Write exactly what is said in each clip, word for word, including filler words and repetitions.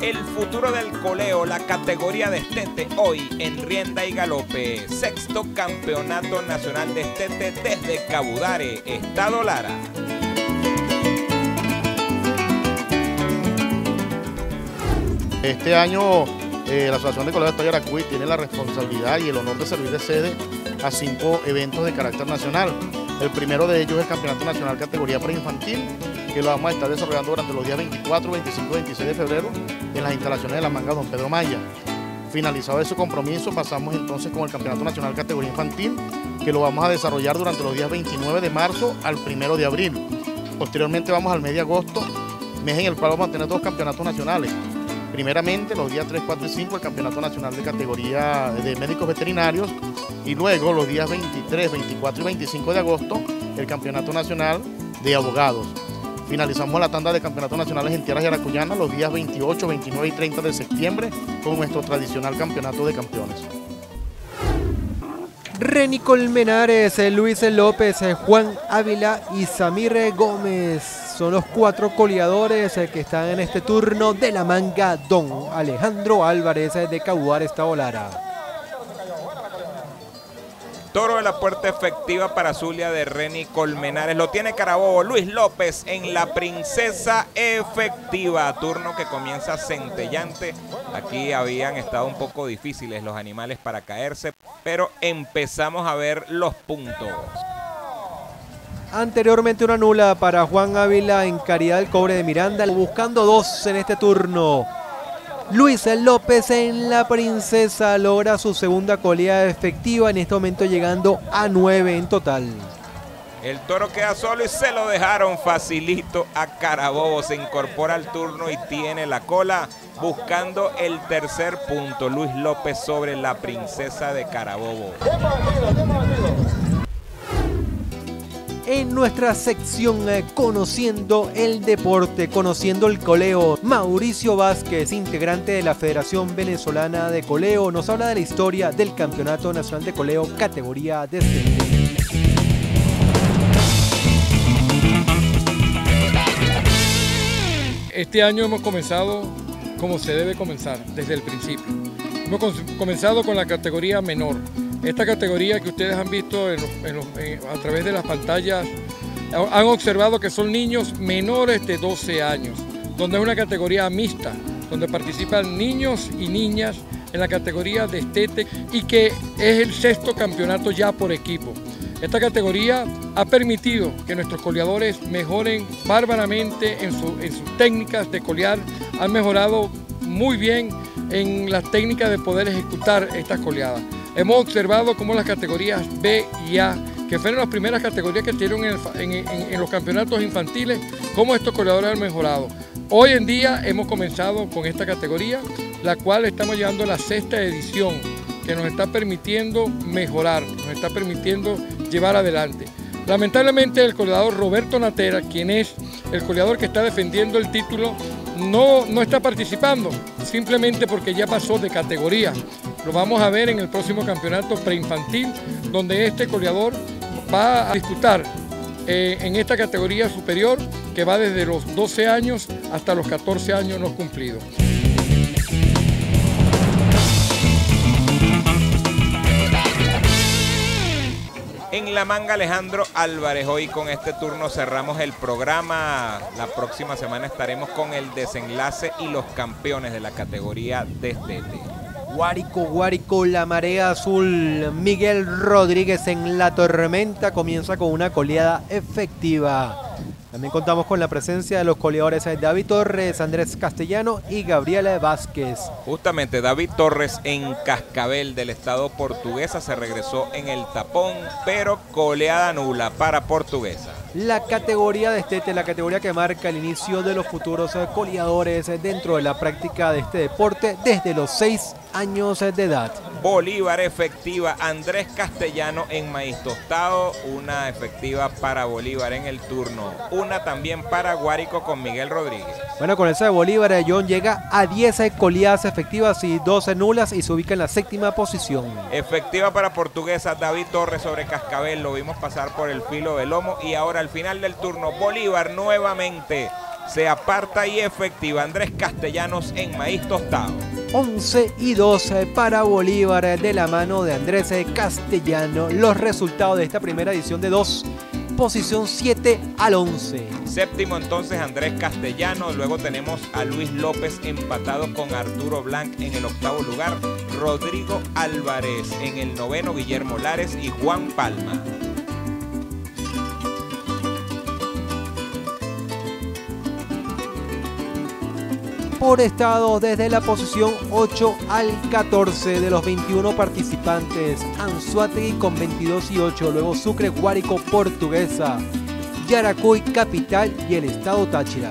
El futuro del coleo, la categoría de estete, hoy en rienda y galope. Sexto campeonato nacional de estete desde Cabudare, Estado Lara. Este año eh, la Asociación de Coleos de Estado Yaracuy tiene la responsabilidad y el honor de servir de sede a cinco eventos de carácter nacional. El primero de ellos es el Campeonato Nacional Categoría Preinfantil, que lo vamos a estar desarrollando durante los días veinticuatro, veinticinco y veintiséis de febrero en las instalaciones de la Manga Don Pedro Maya. Finalizado ese compromiso, pasamos entonces con el Campeonato Nacional Categoría Infantil, que lo vamos a desarrollar durante los días veintinueve de marzo al primero de abril. Posteriormente vamos al mes de agosto, mes en el cual vamos a tener dos campeonatos nacionales. Primeramente, los días tres, cuatro y cinco, el Campeonato Nacional de Categoría de Médicos Veterinarios, y luego los días veintitrés, veinticuatro y veinticinco de agosto, el Campeonato Nacional de Abogados. Finalizamos la tanda de campeonatos nacionales en tierras yaracuyanas los días veintiocho, veintinueve y treinta de septiembre con nuestro tradicional campeonato de campeones. Reni Colmenares, Luis López, Juan Ávila y Samir Gómez son los cuatro coleadores que están en este turno de la Manga Don Alejandro Álvarez de Cabudare, Estado Lara. Toro de la puerta efectiva para Zulia de Reni Colmenares. Lo tiene Carabobo. Luis López en la princesa efectiva. Turno que comienza centellante. Aquí habían estado un poco difíciles los animales para caerse, pero empezamos a ver los puntos. Anteriormente una nula para Juan Ávila en Caridad del Cobre de Miranda, buscando dos en este turno. Luis López en la princesa logra su segunda coleada efectiva, en este momento llegando a nueve en total. El toro queda solo y se lo dejaron facilito a Carabobo. Se incorpora al turno y tiene la cola buscando el tercer punto. Luis López sobre la princesa de Carabobo. En nuestra sección eh, Conociendo el Deporte, Conociendo el Coleo, Mauricio Vázquez, integrante de la Federación Venezolana de Coleo, nos habla de la historia del Campeonato Nacional de Coleo categoría de estete. Este año hemos comenzado como se debe comenzar, desde el principio. Hemos comenzado con la categoría menor. Esta categoría que ustedes han visto en los, en los, en, a través de las pantallas, han observado que son niños menores de doce años, donde es una categoría mixta, donde participan niños y niñas en la categoría de estete y que es el sexto campeonato ya por equipo. Esta categoría ha permitido que nuestros coleadores mejoren bárbaramente en, su, en sus técnicas de colear, han mejorado muy bien en las técnicas de poder ejecutar estas coleadas. Hemos observado cómo las categorías B y A, que fueron las primeras categorías que tuvieron en, en, en, en los campeonatos infantiles, cómo estos coleadores han mejorado. Hoy en día hemos comenzado con esta categoría, la cual estamos llevando a la sexta edición, que nos está permitiendo mejorar, nos está permitiendo llevar adelante. Lamentablemente el coleador Roberto Natera, quien es el coleador que está defendiendo el título, no, no está participando, simplemente porque ya pasó de categoría. Lo vamos a ver en el próximo campeonato preinfantil, donde este coleador va a disputar eh, en esta categoría superior, que va desde los doce años hasta los catorce años no cumplidos. En la Manga Alejandro Álvarez, hoy con este turno cerramos el programa. La próxima semana estaremos con el desenlace y los campeones de la categoría de estete. Guárico, Guárico, la marea azul. Miguel Rodríguez en la tormenta comienza con una coleada efectiva. También contamos con la presencia de los coleadores David Torres, Andrés Castellano y Gabriela Vázquez. Justamente David Torres en Cascabel del estado Portuguesa se regresó en el tapón, pero coleada nula para Portuguesa. La categoría de estete, la categoría que marca el inicio de los futuros coleadores dentro de la práctica de este deporte desde los seis años de edad. Bolívar efectiva, Andrés Castellano en maíz tostado, una efectiva para Bolívar en el turno, una también para Guárico con Miguel Rodríguez. Bueno, con esa de Bolívar, John llega a diez coleadas efectivas y doce nulas y se ubica en la séptima posición. Efectiva para Portuguesa, David Torres sobre Cascabel, lo vimos pasar por el filo del lomo y ahora al final del turno Bolívar nuevamente se aparta y efectiva Andrés Castellanos en maíz tostado. once y doce para Bolívar de la mano de Andrés Castellano. Los resultados de esta primera edición de dos. Posición siete al once. Séptimo entonces Andrés Castellano, luego tenemos a Luis López empatado con Arturo Blanc en el octavo lugar, Rodrigo Álvarez en el noveno, Guillermo Lares y Juan Palma. Por estado, desde la posición ocho al catorce de los veintiuno participantes, Anzoátegui con veintidós y ocho, luego Sucre, Guárico, Portuguesa, Yaracuy, Capital y el estado Táchira.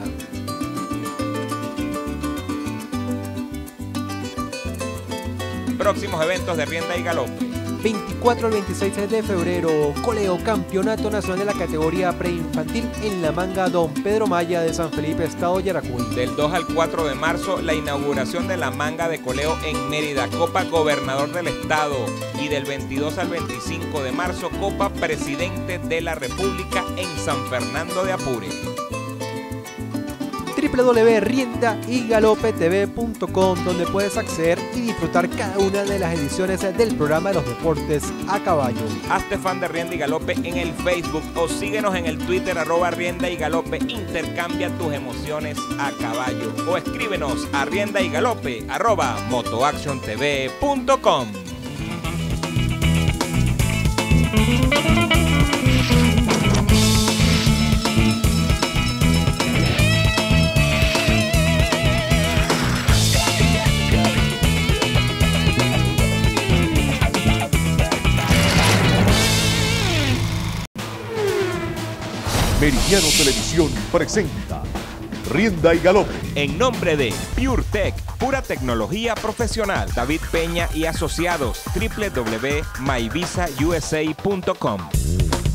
Próximos eventos de rienda y galope. veinticuatro al veintiséis de febrero, Coleo, Campeonato Nacional de la categoría preinfantil en La Manga, Don Pedro Maya de San Felipe, estado Yaracuy. Del dos al cuatro de marzo, la inauguración de La Manga de Coleo en Mérida, Copa Gobernador del Estado. Y del veintidós al veinticinco de marzo, Copa Presidente de la República en San Fernando de Apure. doble u doble u doble u punto rienda y galope t v punto com, donde puedes acceder y disfrutar cada una de las ediciones del programa de los deportes a caballo. Hazte fan de Rienda y Galope en el Facebook o síguenos en el Twitter arroba Rienda y Galope. Intercambia tus emociones a caballo o escríbenos a rienda y galope arroba motoaction t v punto com. Meridiano Televisión presenta Rienda y Galope. En nombre de PureTech, pura tecnología profesional. David Peña y Asociados, w w w punto my visa u s a punto com.